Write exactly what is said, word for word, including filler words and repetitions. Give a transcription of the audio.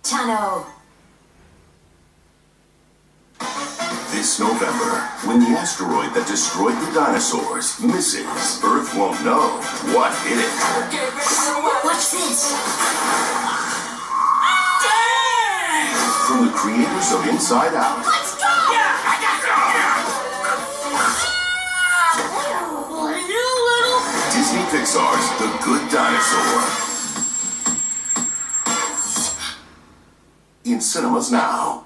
Channel. This November, when the asteroid that destroyed the dinosaurs misses, Earth won't know what hit it. Watch this. From the creators of Inside Out. Let's go! Yeah, I got You little... Disney Pixar's The Good Dinosaur. In cinemas now.